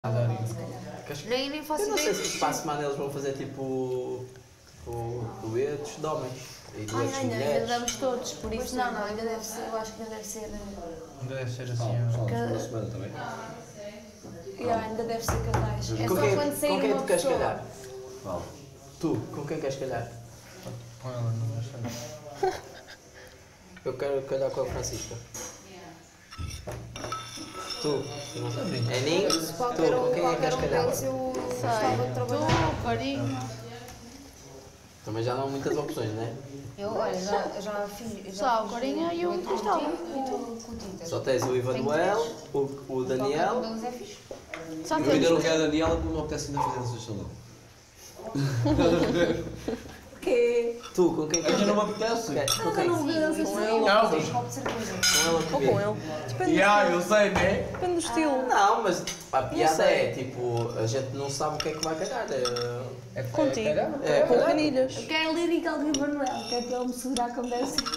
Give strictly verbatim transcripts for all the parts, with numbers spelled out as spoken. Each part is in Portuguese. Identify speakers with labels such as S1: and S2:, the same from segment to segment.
S1: Nem, nem faço
S2: Eu não sei
S1: ideia.
S2: se para a semana eles vão fazer tipo, tipo duetos de homens e duetos
S1: Ai,
S2: de
S1: ainda, ainda
S2: mulheres.
S1: damos todos, por
S3: Pois
S1: isso
S3: não, não, ainda deve ser, eu acho que ainda deve ser.
S4: Ainda deve ser assim.
S5: Só
S1: Que-
S5: uma semana também.
S3: Yeah, ainda deve ser casais.
S1: É
S2: Com
S1: só
S2: quem,
S1: quando sair
S2: com quem
S1: uma
S2: tu queres
S1: pessoa.
S2: calhar?
S5: Qual?
S2: Tu, com quem queres calhar?
S4: Com ela não basta.
S2: Eu quero calhar com a Francisca. Tu, é nem tu,
S1: Se qualquer um,
S2: com quem é que
S1: qualquer
S2: queres
S1: um
S2: calhar?
S1: deles eu gostava de trabalhar.
S6: Tu, carinho.
S2: Também já não há muitas opções, não é?
S3: Eu, olha, já, já fiz. Já
S6: Só o
S3: fiz
S6: Corinha e o
S3: oito
S6: Cristóvão.
S3: contigo e tu com tintas.
S2: Só tens o Ivanuel, o, o
S3: Qualquer um
S2: Daniel.
S3: deles é fixe.
S6: Só
S5: Eu ainda não
S6: temos.
S5: quero a Daniela porque não me apetece ainda fazer a sugestão dela.
S3: Que?
S2: Tu, com quem queres
S5: Ainda não
S2: calhar?
S5: me apetece.
S2: Com
S3: Nunca
S2: quem?
S3: não vi danças
S2: Com
S3: de
S2: ele.
S4: Não,
S3: um copo de cerveja.
S2: Com ela
S7: Ou
S2: comigo.
S7: com ele. Depende,
S4: Yeah, eu sei, né?
S7: depende do estilo.
S2: Não, mas a piada
S7: sei.
S2: é tipo, a gente não sabe o que é que vai calhar. É,
S4: É
S7: Contigo.
S2: é,
S7: Com
S2: calhar.
S7: canilhas.
S3: Eu quero lírica de Manuel, que é para ele me segurar como deve ser.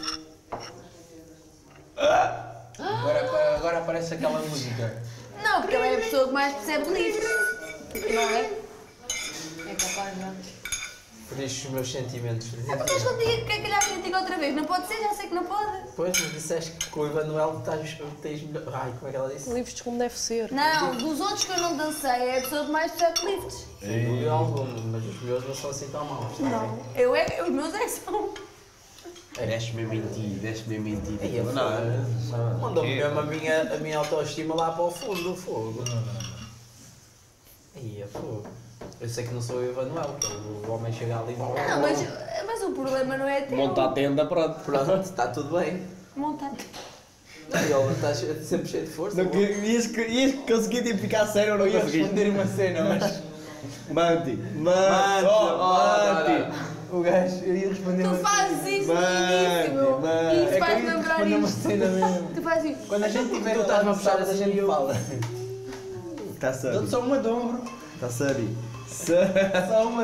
S4: Agora, agora aparece aquela música.
S3: Não, porque ele é a pessoa que mais percebe livros. Não é? É capaz, não.
S2: Feriste os meus sentimentos.
S3: Mas queres que eu diga que é calhar contigo outra vez? Não pode ser, já sei que não pode.
S2: Pois, mas disseste que com o Ivanuel estás, tens melhor. Ai, como é que ela disse?
S7: Livros como deve ser.
S3: Não, dos outros que eu não dancei, é a pessoa que mais percebe livros.
S2: Sem dúvida alguma, mas os meus não são assim tão maus.
S3: Não. Eu é, os meus é que são.
S5: Deixe-me mentir, deixe-me mentir.
S2: Aí é
S5: Não,
S2: fogo. Mandou-me mesmo a minha, a minha autoestima lá para o fundo do fogo.
S4: Não, não, não.
S2: Aí é fogo. Eu sei que não sou o Ivanuel, que o homem chega ali e
S3: Não, mas, mas o problema não é teu.
S5: monta a tenda, pronto.
S2: Pronto, está tudo bem.
S3: Montar.
S2: Não, e ele está che- sempre cheio de força.
S5: Não, que- ias, ias conseguir tipo, ficar sério ou não
S4: Eu ia
S5: conseguiste?
S4: responder uma cena, mas.
S5: Mante,
S2: Mante,
S5: mante,
S2: oh,
S5: mante.
S4: O gajo, eu ia responder
S3: Tu
S4: uma
S3: fazes isso no
S5: Mãe,
S3: início,
S5: mãe.
S3: e isso
S4: É que eu
S3: faz
S4: ia
S3: lembrar
S4: responder uma
S3: isto.
S4: cena mesmo.
S3: Tu fazes isso.
S4: Quando a gente tiver
S2: Tu estás-me a puxar
S4: a
S2: assim,
S4: gente
S2: eu-
S4: fala.
S5: Está sério.
S4: Dou-te só uma de ombro.
S5: Está sério.
S4: Só uma